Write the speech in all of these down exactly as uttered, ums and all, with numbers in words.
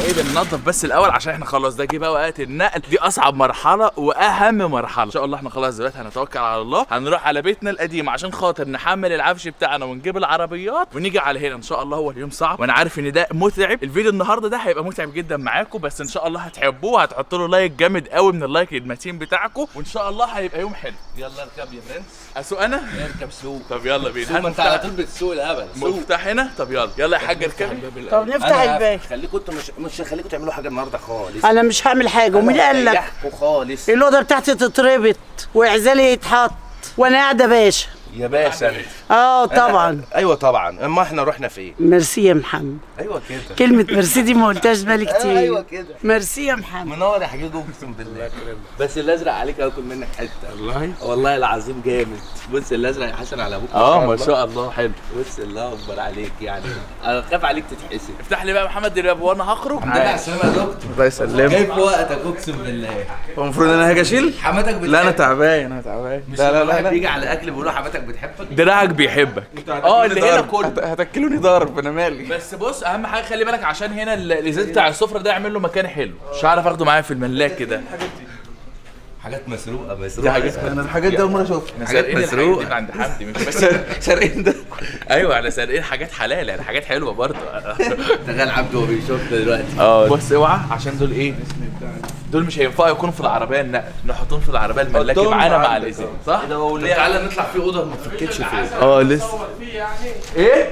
ايه بننظف بس الاول عشان احنا خلاص ده جه بقى وقت النقل، دي اصعب مرحله واهم مرحله. ان شاء الله احنا خلاص دلوقتي هنتوكل على الله، هنروح على بيتنا القديم عشان خاطر نحمل العفش بتاعنا ونجيب العربيات ونيجي على هنا. ان شاء الله هو اليوم صعب وانا عارف ان ده متعب، الفيديو النهارده ده هيبقى متعب جدا معاكم، بس ان شاء الله هتحبوه، هتحطوا له لايك جامد قوي من اللايك المتين بتاعكم، وان شاء الله هيبقى يوم حلو. يلا اركب يا برنس. اسوق انا؟ اركب سوق. طب يلا بينا. سوق، ما انت على طول بتسوق الهبل. مفتاح هنا. طب يلا يلا يا حاج اركبي. طب نفتح الباب. خليكم انتوا مش مش هخليكم تعملوا حاجه النهارده خالص. انا مش هعمل حاجه. ومين قال لك؟ خالص. الاوضه بتاعتي تتربط وعزالي يتحط وانا قاعده باشا. يا باشا. اه طبعا. ايوه طبعا. اما احنا رحنا فين؟ ميرسي يا محمد. ايوه كده. كلمه ميرسي دي ما قلتهاش بالي كتير. ايوه كده. ميرسي يا محمد. منور يا حبيبي اقسم بالله. بس الازرق عليك اكل منك حته. والله والله العظيم جامد. بص الازرق يا حسن على ابوك. اه ما شاء الله حلو. بص الله اكبر عليك يعني. انا خايف عليك تتحسد. افتح لي بقى يا محمد الباب وانا هخرج. الحمد لله على السلامه يا دكتور. الله يسلمك. جاي في وقتك اقسم بالله. هو المفروض ان انا هاجي اشيل؟ حماتك بتحبك. لا انا تعبان انا تعبان. لا لا لا بيجي على الاكل بيقولوا حماتك بتحبك. دراعك بيحبك. اه اللي هنا كله هتاكلوني ضرب انا مالي. بس بص اهم حاجه خلي بالك عشان هنا الازاز بتاع السفره ده يعمل له مكان حلو، مش هعرف اخده معايا في الملاك كده. حاجات مسروقه مسروقه. حاجات انا الحاجات دي اول مره اشوفها. حاجات مسروقه عند حد مش بس سارقين ده. ايوه احنا سارقين حاجات حلال يعني حاجات حلوه برضه. تخيل عبده وهو بيشوفنا دلوقتي. اه بص اوعى عشان دول ايه؟ دول مش هينفعوا يكونوا في العربيه النقل، نحطهم في العربيه الملاكي معانا مع الازاز صح؟ تعالى نطلع في اوضه ما تفكتش فيها. اه لسه. ايه؟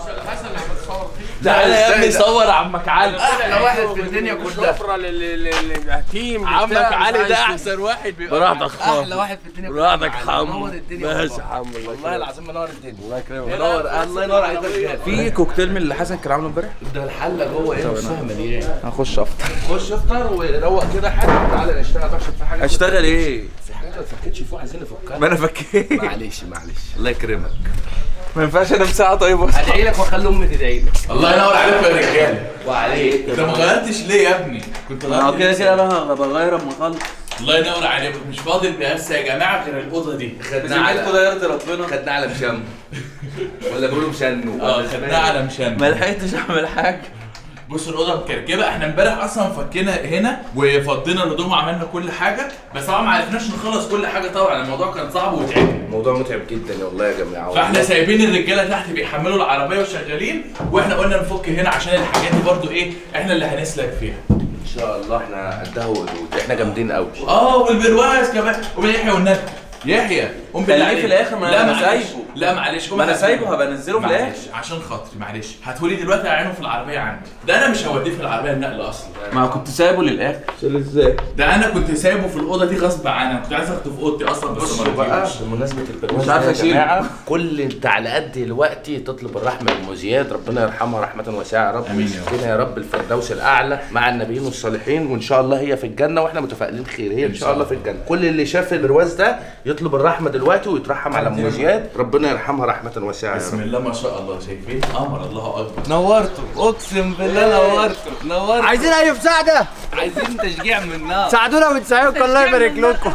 تعالى يا ابني صور عمك علي. احلى واحد في الدنيا كلها. سفرة لليتيم. عمك علي ده احسن واحد بيبقى براحتك احلى واحد في الدنيا كلها. براحتك حمو. منور الدنيا ماشي حمو. والله العظيم منور الدنيا. الله يكرمك. منور الله ينور عليك يا رجاله. في كوكتيل من اللي حسن كان عامله امبارح. ده الحله جوه ايه نصها مليان. هخش افطر. خش افطر وروق كده حاجه. تعالى نشتغل عشان في حاجه. اشتغل ايه؟ في حاجه ما تفكتش فوق عايزين نفكها. ما انا فكيت. معلش معلش الله يكرمك. ما ينفعش انا مساعة طيب. ادعي لك واخلي امي تدعي لك. الله ينور عليكم يا رجاله. وعليك. انت ما غيرتش ليه يا ابني؟ كنت اه كده كده انا بغير اما اخلص. الله ينور عليكم. مش فاضل بس يا جماعه غير الاوضه دي. خدناها على كده يرضي ربنا. خدناها على مشم. ولا بيقولوا مشنو. اه خدناها على مشان. ما لحقتش اعمل حاجه. بصوا الاوضه مكركبه، احنا امبارح اصلا فكينا هنا وفضينا الهدوم وعملنا كل حاجه، بس طبعا ما عرفناش نخلص كل حاجه طبعا الموضوع كان صعب وتعب. الموضوع متعب جدا والله يا جماعه. فاحنا سايبين الرجاله تحت بيحملوا العربيه وشغالين، واحنا قلنا نفك هنا عشان الحاجات دي برضو ايه احنا اللي هنسلك فيها. ان شاء الله احنا قدها وقدود. احنا جامدين قوي. اه والبرواز كمان. قوم يا يحيى والنبي يحيى قوم بالله خليه في الاخر. ما لا انا معلش. سايبه. لا معلش قوم ما انا هاتولي. سايبه هبقى انزله في الاخر. معلش عشان خاطري معلش هاتولي دلوقتي اعينه في العربيه عندي. ده انا مش هوديه في العربيه النقل اصلا. ما كنت سايبه للاخر. شيل ازاي؟ ده انا كنت سايبه في الاوضه دي غصب عني، انا كنت عايز اخده في اوضتي اصلا بس ما بقى رضيتش. بمناسبه البرواز مش عارف يا اشيل. جماعه كل التعليقات دلوقتي تطلب الرحمه لام زياد، ربنا يرحمها رحمه واسعه يا رب. امين يا رب. ويسكنها يا رب الفردوس الاعلى مع النبيين والصالحين، وان شاء الله هي في الجنه واحنا متفائلين خير. هي ان شاء الله في الجنه. كل اللي شاف البرواز ده يطلب الرحمه دلوقتي ويترحم على ام زياد، ربنا يرحمها رحمه واسعه يا بسم رب. الله ما شاء الله. شايفين قمر الله اكبر. نورته اقسم بالله نورته نورته. عايزين اي مساعدة؟ عايزين تشجيع من النار. ساعدونا ونساعدكم الله يبارك لكم.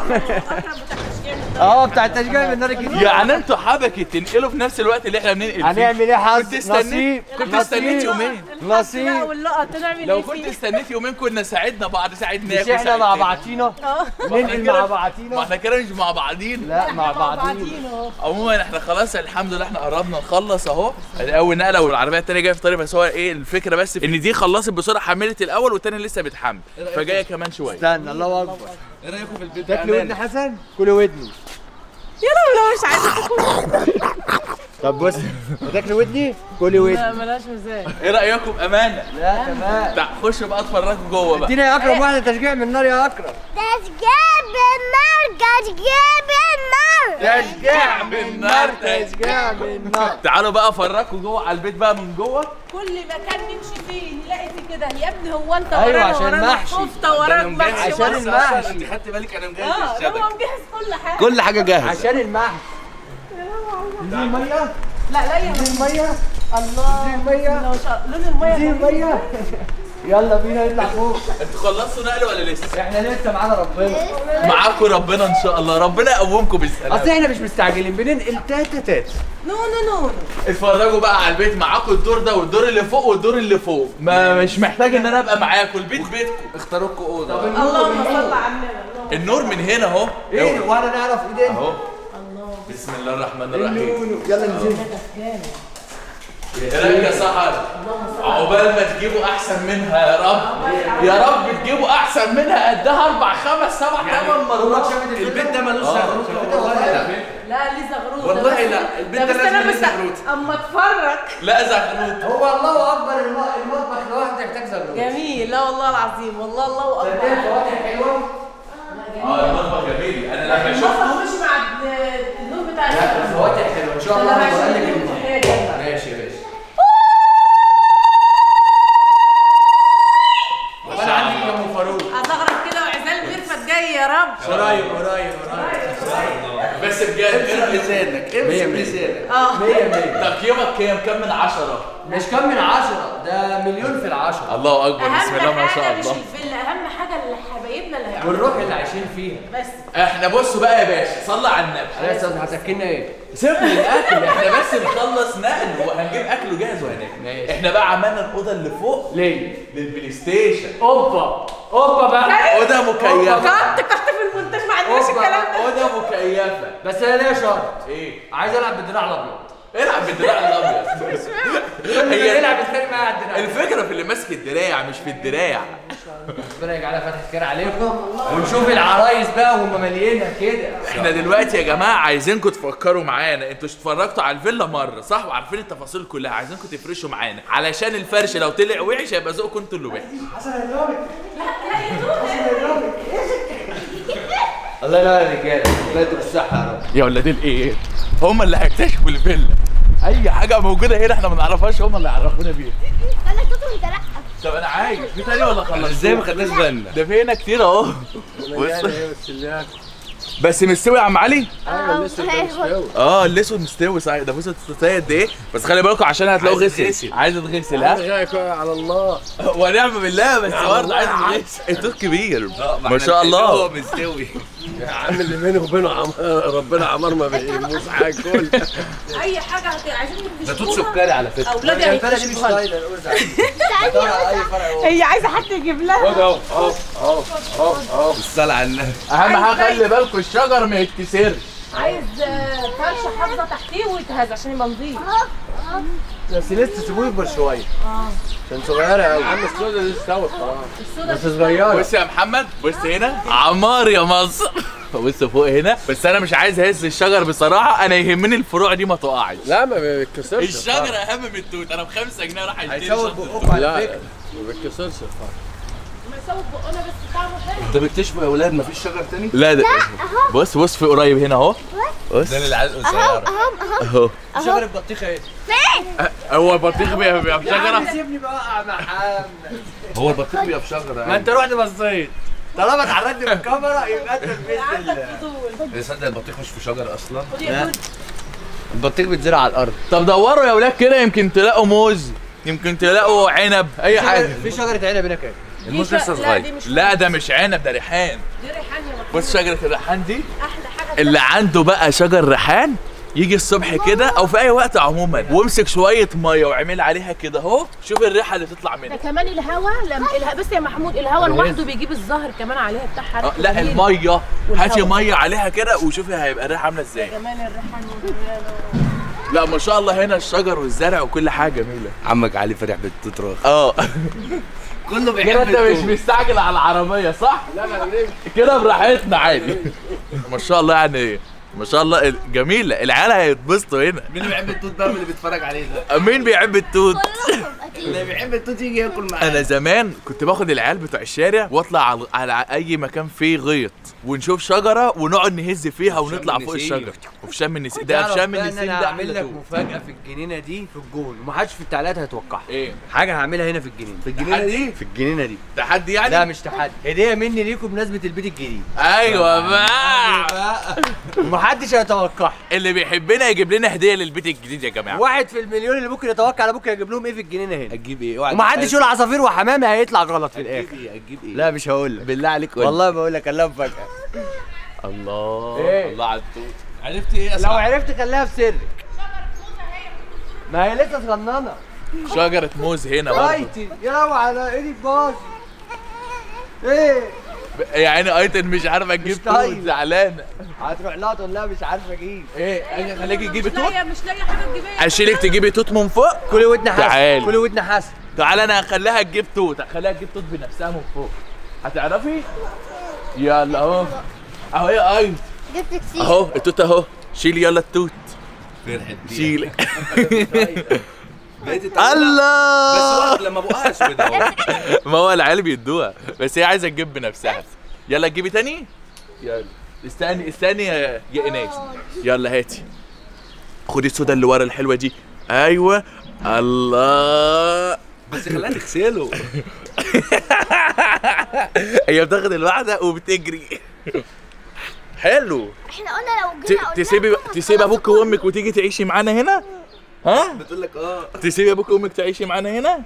اه بتاع التشجيع من النار الجديد. يعني انتوا حبكت تنقلوا في نفس الوقت اللي احنا بننقل فيه. هنعمل ايه حظ؟ كنت استنيت نصيب. كنت استنيت يومين. نصيب. واللقط نعمل لو ايه كنت فيه؟ استنيت يومين كنا ساعدنا بعض ساعدناك. مش احنا مع بعضينا؟ ننقل مع ما بعضينا؟ احنا كده مش مع بعضين. لا مع بعضينا. بعضينا اهو. عموما احنا خلاص الحمد لله احنا قربنا نخلص اهو. اول نقله والعربيه الثانيه جايه في طريق، بس هو ايه الفكره بس ان دي خلصت بسرعه حملت الاول والثانيه لسه بتحمل فجايه كمان شويه. استنى الله اكبر. ايه رايكم في البيت؟ تاكلي ودن حسن؟ كلي ودني. يلا ولا مش عايزه تاكل. طب بص تاكلي ودني؟ كلي ودني. لا ملاش مزاج. ايه رايكم امانه؟ لا تمام. تعال خش بقى اتفرجوا جوه بقى. ادينا يا اكرم واحده تشجيع من النار يا اكرم. تشجيع بالنار تشجيع بالنار. تشجيع بالنار تشجيع بالنار. تعالوا بقى افرجكم جوه على البيت بقى من جوه. كل مكان نمشي فيه نلاقي فيه كده. يا ابني هو انت أيوة، ورانا عشان ورانا محشي. كفته وراك محشي عشان ورانا- المحشي. انت خدت بالك انا مجهز اه الشبك. هو مجهز كل حاجه. كل حاجه جاهزه. عشان المحشي. دي ميه. لا لا يا دي ميه. الله دي المية. لو شا- لون الميه دي جميل. ميه. يلا بينا نطلع فوق. انتوا خلصتوا نقل ولا لسه؟ احنا لسه معانا ربنا. معاكم ربنا ان شاء الله، ربنا يقومكم بالسلامه. اصل احنا مش مستعجلين، بننقل تاتا تاتا. نو نو نو اتفرجوا بقى على البيت، معاكم الدور ده والدور اللي فوق والدور اللي فوق، ما مش محتاج ان انا ابقى معاكم، البيت بيتكم. اختاروا لكم اوضه. اللهم صل على النبي. النور من هنا اهو. ايه وانا نعرف ايدينا اهو. بسم الله الرحمن الرحيم. يلا ننزل. ايه يا سحر؟ عقبال ما تجيبوا احسن منها يا رب، يا رب تجيبوا احسن منها قدها اربع خمس سبع ثمان مرات. البيت ده ملوش زغروت والله. لا ليه زغروت والله لا، البيت ده لازم ليه زغروت. اما اتفرج. لا زغروت. هو الله اكبر، المطبخ لوحده يحتاج زغروت. جميل، لا والله العظيم، والله الله اكبر. صدقني فواتح حلوه. اه المطبخ جميل، انا لما شفت المطبخ مش مع النور بتاع لا الفواتح حلوه ان شاء الله. ماشي يا باشا. وانا عندي ام فاروق. هزغرب كده وعزال ميرفت جاي يا رب. قريب قريب قريب. بس بجد امسك لسانك، امسك لسانك. اه مية مية. تقييمك كام؟ كام من عشرة؟ مش كم من عشرة، ده مليون في العشرة. الله اكبر، بسم اهم الله ما شاء حاجه مش الله. الفيلا، اهم حاجه اللي حبايبنا اللي هيعملوا والروح اللي عايشين فيها. بس. احنا بصوا بقى يا باشا، صلى على النبي. يا استاذ هتاكلنا ايه؟ سيبني الاكل، احنا بس نخلص نقل وهنجيب اكل جاهز وهناكل. ماشي. احنا بقى عملنا الاوضه اللي فوق ليه؟ للبلاي ستيشن. اوبا اوبا بقى. اوضه مكيفه. كنت كنت في المونتاج ما عندناش الكلام ده. اوضه مكيفه. بس انا ليا شرط، ايه؟ عايز العب بالدراع الابيض. العب بالدراع الابيض. هي هي يلعب الثاني معايا على الدراع. الفكره في اللي ماسك الدراع مش في الدراع. ربنا يجعلها فتح خير عليكم، ونشوف العرايس بقى وهم ماليينها كده. احنا دلوقتي يا جماعه عايزينكم تفكروا معانا، انتوا اتفرجتوا على الفيلا مره صح وعارفين التفاصيل كلها، عايزينكم تفرشوا معانا علشان الفرش لو طلع وحش هيبقى ذوقكم انتوا اللي وحش. الله ينور يا رجاله، الله يديكم الصحه يا رب. يا ولاد الايه، هم اللي هيكتشفوا الفيلا، اي حاجه موجوده هنا احنا ما نعرفهاش هم اللي يعرفونا بيها. انا صوت وانت لا. طب انا عايز في تاني ولا خلصت؟ ازاي ما خدناش بالنا؟ ده في هنا كتير اهو. بس مستوي يا عم علي؟ ايوه لسه مستوي. اه الاسود مستوي صحيح، ده بص التسويه قد ايه، بس خلي بالكم عشان هتلاقوا عايز غسل. يتغسل. عايز يتغسل ها؟ على الله. ونعم بالله، بس برضه عايز يتغسل. التوت كبير ما شاء الله. هو مستوي. يا عم اللي بينه وبينه عمار، ربنا عمار ما بيهموش حاجه كل. اي حاجه هت- عايزين ده توت سكري على فكره. اولادي الفرقه دي مش هيكتشفوها. طايله دور على اي فرقه. هي عايزه حد يجيب لها. اهو اهو اهو اهو اهو. الصلاة على النبي. اهم حاجه خلي بالكم الشجر ما يتكسرش. عايز آه، فرشه حافظه تحتيه ويتهز عشان يبقى نظيف. بس لسه تسيبوه يكبر شويه. اه عشان صغيره قوي. يا عم السودا دي استوت خلاص. السودا بس صغيره. بص يا محمد، بص هنا عمار يا مصر. بص فوق هنا، بس انا مش عايز اهز الشجر بصراحه، انا يهمني الفروع دي ما تقعش. لا ما بيتكسرش. الشجر اهم من التوت، انا بخمسة جنيه راح اشتري هيسوي شجر. بقكم على فكره. ما بيتكسرش. ما يسوي بقنا بس طعمه حلو. انت بتكتشفوا يا اولاد مفيش شجر تاني؟ لا ده بص بص في قريب هنا اهو. بص ده اللي عايز اهو قصيره. اهو اهو شجر البطيخه ايه؟ هو البطيخ بيبقى بيبقى في شجره. سيبني بقى اقع مع محمد. هو البطيخ بيبقى في شجره. ما انت رحت بصيت. طالما اتعرضت بالكاميرا يبقى انت عندك لبست. فضول. تصدق البطيخ مش في شجر اصلا؟ خد يا دود. البطيخ بيتزرع على الارض. طب دوروا يا ولاد كده، يمكن تلاقوا موز، يمكن تلاقوا عنب، اي حاجه. في شجره عنب هنا كام؟ الموز دي لسه ش- لا، صغير. دي مش لا ده مش عنب، ده ريحان. دي ريحان يا محمود. بص شجره الريحان دي، احلى حاجه اللي عنده بقى شجر ريحان يجي الصبح كده او في اي وقت عموما وامسك شويه ميه واعمل عليها كده اهو، شوف الريحه اللي تطلع ده منها. كمان الهوا لما الها... بس يا محمود الهوا لوحده بيجيب الزهر كمان عليها بتاعها. آه، ريحته لا جميلة. الميه، والهوا. هاتي ميه عليها كده وشوفي هيبقى الريحه عامله ازاي. جمال الريحان والجمال. لا ما شاء الله هنا الشجر والزرع وكل حاجه جميله. عمك علي فرح بالتوت راخ. اه كله كده بيحب انت مش التوت. مستعجل على العربيه صح؟ لا لا كده براحتنا عادي. ما شاء الله يعني ما شاء الله جميله، العيال هيتبسطوا هنا. مين اللي بيحب التوت بقى من اللي بيتفرج عليه ده؟ مين بيحب التوت؟ اللي بيحب التوت يجي ياكل معانا. انا زمان كنت باخد العيال بتوع الشارع واطلع على, على اي مكان فيه غيط ونشوف شجره ونقعد نهز فيها ونطلع فوق النسيم. الشجره. وفي شم النسيم ده، في شم النسيم انا ده هعمل أحلى لك توت. مفاجاه في الجنينه دي في الجون، ومحدش في التعليقات هيتوقعها. ايه حاجه هعملها هنا في الجنينه. في الجنينة دي؟ في الجنينه دي. تحدي يعني؟ لا مش تحدي، هديه مني ليكم بمناسبه البيت الجديد. ايوه بقى ومحدش هيتوقعها. اللي بيحبنا يجيب لنا هديه للبيت الجديد يا جماعه. واحد في المليون اللي ممكن يتوقع انا ممكن اجيب لهم ايه في الجنينه هنا. اتنين. هتجيب ايه؟ اوعى ومحدش يقول عصافير وحمامي هيطلع غلط في الاخر. ايه؟ هتجيب ايه؟ لا مش هقول لك بالله عليك قول. والله بقول لك الله مفاجأة. الله إيه؟ الله على التوت. عرفت ايه يا لو عرفت خليها في سرك. ما هي لسه صغننه. شجرة موز هنا برضه. ايتي يا لو على ايدي باظ. ايه؟ يا عيني ايتن مش عارفه تجيب مش طايق. توت، زعلانه. هتروح لها تقول لها مش عارفه اجيب. ايه اجي خليكي تجيبي مش توت؟ لاقيه مش لاقيه حاجه تجيبيها. اشيلك تجيبي توت من فوق؟ كلي ودن حسن. تعالي. كلي ودن حسن. تعالى انا هخليها تجيب توت، هخليها تجيب توت بنفسها من فوق. هتعرفي؟ يلا اهو. اهو يا ايت. جبت كتير. اهو التوت اهو. شيلي يلا التوت. فرحت بيها. شيلي. بقيت تتعلق. الله. بس وقت لما بقها اسود اهو. ما هو العيال بيدوها بس هي عايزه تجيب بنفسها. يلا تجيبي تاني؟ يلا استني استني يا يا ايناس. يلا هاتي. خدي السودا اللي ورا الحلوه دي. ايوه. الله. بس خليها تغسله. هي بتاخد الواحده وبتجري. حلو. احنا قلنا لو ت- جينا قلنا تسيبي لهم تسيبي ابوك هتخلصوا وامك وتيجي تعيشي معانا هنا؟ ها؟ بتقول لك اه. تسيبي ابوك وامك تعيشي معانا هنا؟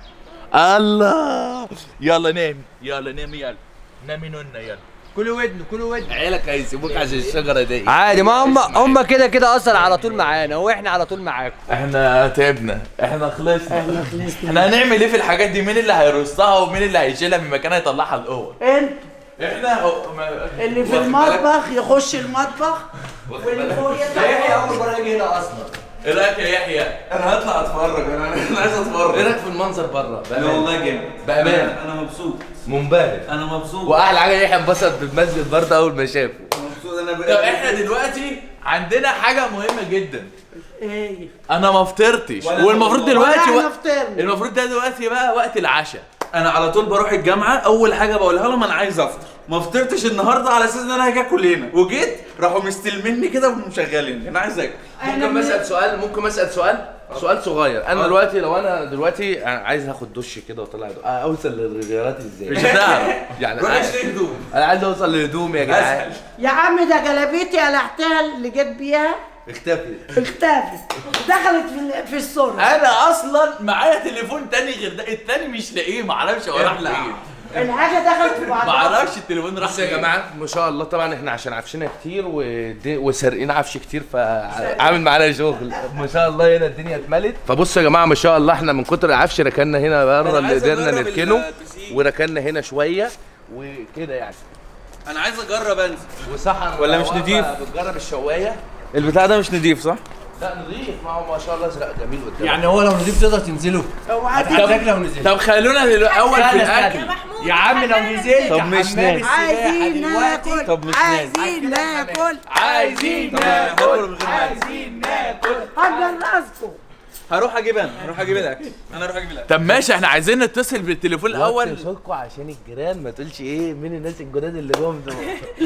الله. يلا نامي يلا نامي يلا. نامي نونا يلا. كلي ودن كلي ودن. عيالك هيسيبوك عشان الشجره دي. عادي ما هم هم كده كده اصلا على طول معانا واحنا على طول معاكم. احنا تعبنا، احنا خلصنا. احنا خلصنا. احنا هنعمل ايه في الحاجات دي؟ مين اللي هيرصها ومين اللي هيشيلها من مكانها يطلعها الاول؟ انت احنا هو- ما- اللي في واخد المطبخ يخش المطبخ واللي فوق يطلع. اول مره اجي هنا اصلا. ايه رايك يا يحيى؟ انا هطلع اتفرج، انا انا عايز اتفرج. ايه رايك في المنظر بره؟ لا والله جامد. بأمانة. انا مبسوط. منبهر. انا مبسوط. واحلى حاجه يحيى انبسط بالمسجد برضه اول ما شافه. مبسوط انا طب بقى. احنا دلوقتي عندنا حاجه مهمه جدا. ايه انا ما فطرتش ولا والمفروض والله. دلوقتي ولا احنا وق- فطرنا. المفروض ده دلوقتي بقى وقت العشاء. انا على طول بروح الجامعه، اول حاجه بقولها لهم انا عايز افطر. ما فطرتش النهارده على اساس ان انا هاجي اكل هنا، وجيت راحوا مستلميني كده ومشغلين. انا عايز اكل. ممكن اسال سؤال ممكن اسال سؤال سؤال صغير. انا دلوقتي لو انا دلوقتي عايز اخد دش كده واطلع هدوم، اوصل للرياضات ازاي؟ مش هتعرف. يعني روح عايز- اشتري هدوم. انا عايز اوصل لهدومي يا جدعان. اسهل. يا عم ده جلابيتي قلعتها اللي جت بيها اختفي. اختفت دخلت في ال- في السرعه. انا اصلا معايا تليفون تاني غير ده، التاني مش لاقيه، معرفش هو راح ارجع. فين. الحاجه دخلت في بعضها. معرفش التليفون راح بصوا يا فين. جماعه ما شاء الله طبعا احنا عشان عفشنا كتير ودي- وسارقين عفش كتير فعامل معانا شغل ما شاء الله. هنا الدنيا اتملت. فبصوا يا جماعه ما شاء الله احنا من كتر العفش ركننا هنا بره اللي عايز قدرنا أجرب نركنه البسين. وركننا هنا شويه وكده يعني. انا عايز اجرب انزل. وسحر ولا مش واقفة نضيف؟ بتجرب الشوايه. البتاع ده مش نضيف صح؟ لا نضيف، ما هو ما شاء الله ازرق جميل قدامك. يعني هو لو نضيف تقدر تنزله. اوعى هتحتاج لو نزلت. طب خلونا الاول في الاكل. يا عم لو نزلت طب مش نازل. عايزين ناكل طب مش نازل. عايزين ناكل عايزين ناكل عايزين ناكل. هنجرسكم. هروح اجيب انا هروح اجيب الاكل. انا هروح اجيب الاكل. طب ماشي احنا عايزين نتصل بالتليفون الاول. صوتكم عشان الجيران ما تقولش ايه مين الناس الجداد اللي جم دول.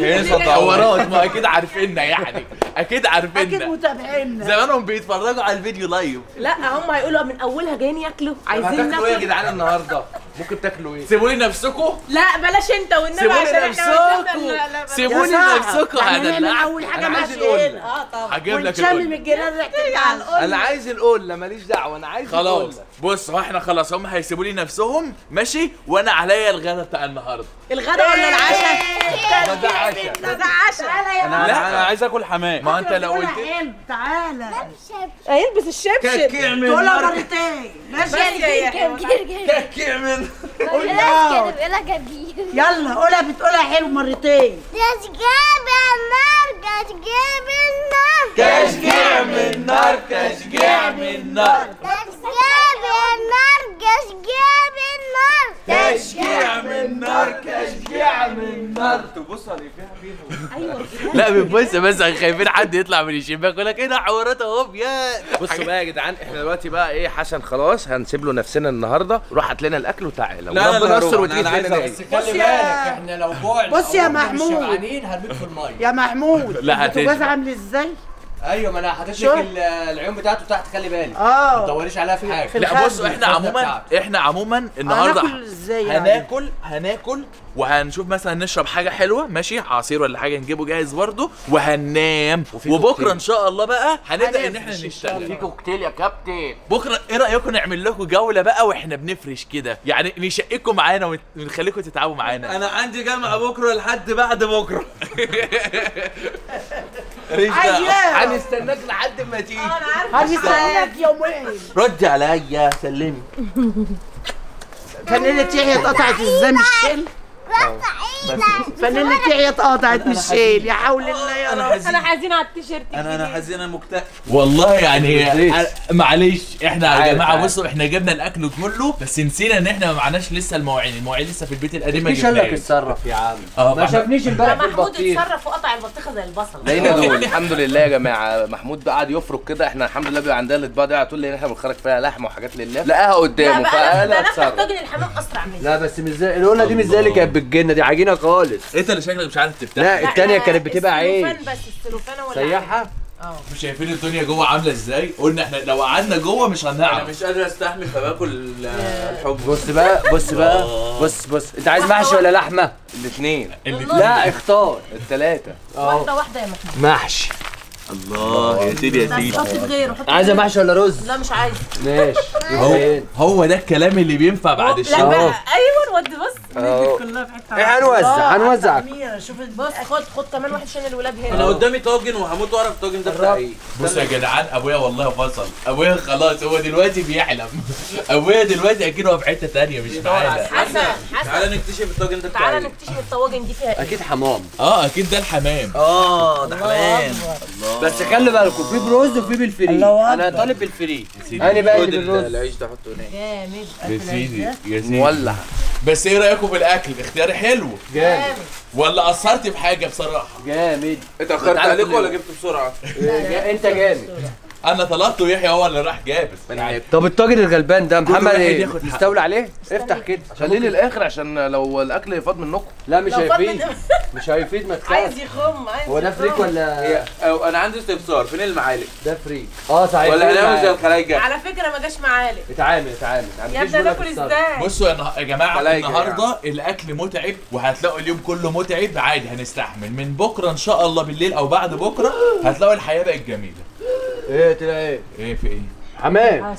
حوارات ما اكيد عارفيننا يعني اكيد اكيد عارفيننا. متابعينا. زمانهم بيتفرجوا على الفيديو لايف. لا هم هيقولوا من اولها جايين ياكلوا عايزين هتاكلوا ايه يا ناكل. جدعان النهارده؟ ممكن تاكلوا ايه؟ سيبوني نفسكم. لا بلاش انت والنبي سيبوني عشان احنا نفسكم. لا لا سيبوني يا نفسكم يعني نعمل هدلعكم. اول حاجه أنا عايز ماشي القلة. هنا. اه طبعا هجيب لك ونشمم القلة. الجيران ريحه العسل. انا عايز القله ماليش دعوه انا عايز خلاص القلة. بص هو احنا خلاص هم هيسيبوا لي نفسهم ماشي وانا عليا الغدا بتاع النهارده. الغدا ولا العشاء؟ ده ده عشاء. ده ده عشاء. تعالى يا انا لا انا عايز اكل حمام. ما انت لو قلت حلو تعالى هيلبس الشبشب. تقولها مرتين ماشي. بس يا يحيى. كيعمل. يلا جميل. يلا قولها بتقولها حلو مرتين. تشجيب النار تشجيب النار تشجيع من نار تشجيع من نار تشجيب النار تشجيب النار تشجيع من نار تشجيع من نار. تبص على فيها فيها. لا بنبص بس خايفين حد يطلع من الشباك يقول لك ايه ده حوارات اهو يا. بصوا بقى يا جدعان احنا دلوقتي بقى ايه حسن خلاص هنسيب له نفسنا النهارده روح هات لنا الاكل وتعالى لا، وربنا لا، يستر روح. وتيجي أنا عايز تلاقينا أبص. جاي. خلي بالك احنا لو جوعنا بص يا أو مش محمود. شبعانين هرميك في الميه. يا محمود لا، البوتاجاز هتشبع. عامل ازاي؟ ايوه ما انا حاطط شو؟ لك العيون بتاعته تحت، خلي بالك اه ما تدوريش عليها في حاجه. في لا الخزنة. بصوا احنا عموما احنا عموما النهارده هناكل ازاي يعني؟ هناكل هناكل وهنشوف مثلا نشرب حاجه حلوه ماشي، عصير ولا حاجه نجيبه جاهز برضه، وهننام. وبكره ان شاء الله بقى هنبدا ان احنا نشتغل. كوكتيل يا كابتن. بكره ايه رايكم نعمل لكم جوله بقى واحنا بنفرش كده، يعني نشقكم معانا ونخليكم تتعبوا معانا. انا عندي جامعه بكره لحد بعد بكره. عايز ينام. هنستناك لحد ما تيجي. هنستناك يومين. رد عليا سلمي. فنانة يحيى اتقطعت ازاي من الشيل؟ فنانة يحيى اتقطعت من الشيل، يا حول الله يا انا رب. حزين انا حزينه على التيشيرت انا انا حزين انا مكتئب. والله يعني ليه؟ معلش احنا يا عارف جماعه عارف. بصوا احنا جبنا الاكل كله بس نسينا ان احنا ما معناش لسه المواعين، المواعين لسه في البيت القديم ما مش قال لك جبناش. اتصرف يا عم. اه ما فاحنا- شافنيش امبارح في محمود البطيخ. اتصرف وقطع البطيخه زي البصل. لقينا دول الحمد لله يا جماعه. محمود بقى قعد يفرك كده، احنا الحمد لله بيبقى عندنا الاطباق دي على طول لان احنا بنخرج فيها لحمه وحاجات لله، لقاها لا قدامه بقى فقال ده نفس اتصرف. طاجن الحمام اسرع مني. لا بس مش زي القلة دي، مش زي اللي كانت بالجنه دي، عجينه خالص. انت اللي شكلك مش عارف تفتح. لا التانية كانت بتبقى عيش. السلوفان بس السلوفانه ولا سيحها. اه مش شايفين الدنيا جوه عامله ازاي؟ قلنا احنا لو قعدنا جوه مش انا هنعرف. مش قادر استحمل فباكل الحب. بص بقى بص بقى بص بص انت عايز محشي ولا لحمه؟ الاثنين لا اختار. الثلاثه. واحده واحده يا محمود. محشي. الله يا سيدي يا بس سيدي. حط في غيره حط في عايزه غيره. محشي ولا رز؟ لا مش عايز. ماشي. هو فين؟ هو ده الكلام اللي بينفع بعد لا الشغل. بقى أهو. ايوه ودي بص أهو. كلها في حته ايه هنوزع هنوزع. شوف بص خد خد كمان واحد عشان الولاد هنا. انا قدامي طاجن وهموت واعرف الطاجن ده بتاع ايه. بصوا يا جدعان ابويا والله فصل، ابويا خلاص هو دلوقتي بيحلم. ابويا دلوقتي اكيد هو في حته ثانيه مش معانا. حسن حسن تعالى نكتشف الطاجن ده بتاع تعالى ايه. نكتشف الطواجن دي فيها ايه. اكيد حمام. اه اكيد ده الحمام. اه ده حمام. بس خلي بالكم في برز وفي بالفري. الله انا طالب بالفري. انا بقى اللي بالرز. العيش ده حطه هناك. جامد يا سيدي يا سيدي. مولع. بس ايه رايكم في الاكل؟ اختياري حلو جامد ولا قصرت في حاجه بصراحه؟ جامد. اتاخرت عليكم ولا جبته بسرعه؟ جا- انت جامد. انا طلبت ويحيى هو اللي راح جاب. طب الطاجن الغلبان ده محمد واحد ايه؟ ياخد حقه. مستولى عليه؟ افتح كده. خليه للاخر عشان لو الاكل يفاض منكم. لا مش لو هيفيد. فضل- مش هيفيد ما عايز تخاف. يخم عايز هو ده يخم. فريك ولا هي أو انا عندي استفسار، فين المعالق؟ ده فريك؟ اه صحيح. ولا فريك هنعمل زي معاك. الخلايجه؟ على فكره ما جاش معالق. اتعامل اتعامل اتعامل. يا مفيش ابني بولا في ناكل الصرف. ازاي؟ بصوا يا نه- يا جماعه خلايجة النهارده الاكل متعب وهتلاقوا اليوم كله متعب، عادي هنستحمل. من بكره ان شاء الله بالليل او بعد بكره هتلاقوا الحياه بقت جميله. ايه تلاقي ايه؟ ايه في ايه؟ حمام.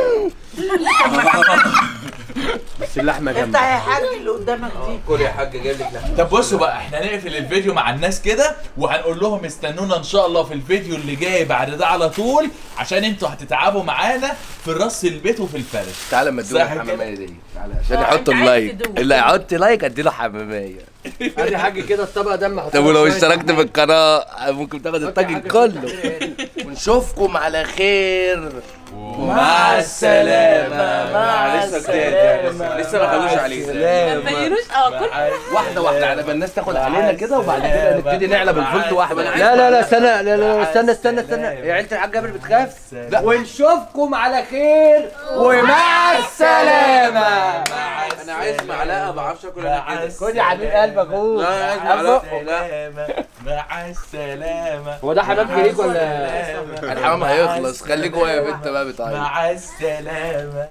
بس اللحمه افتح جامده. يا حاج اللي قدامك دي. كل يا حاج جايب لك لحمه. طب بصوا بقى احنا نقفل الفيديو مع الناس كده وهنقول لهم استنونا ان شاء الله في الفيديو اللي جاي بعد ده على طول، عشان انتوا هتتعبوا معانا في رص البيت وفي الفرش. تعالى ما اديله صح كده؟ الحماميه دي. تعالى عشان آه، يحط أنت عايز اللايك. تدوق. اللي هيحط لايك اديله حماميه. ادي حاج كده الطبق ده محطوط. طب ولو اشتركت في القناه ممكن تاخد الطاجن كله. ونشوفكم على خير. ومع السلامه. مع لسه جداد يعني لسه لسه ما خدوش عليه. ما تبينوش اه كل واحده واحده على ما الناس تاخد علينا كده وبعد كده نبتدي نعلب الفولت واحده. لا لا لا استنى لا لا لا استنى استنى استنى يا عيلة الحاج جابر بتخاف؟ لا ونشوفكم على خير ومع السلامة. انا عايز معلقه ما بعرفش اكل انا كده. خد يا حبيب قلبك اهو. لا انا عايز معلقه. مع السلامه. هو ده حمام كريك ولا؟ الحمام هيخلص. خليك جوه يا بنت بقى بتعيط. مع السلامه.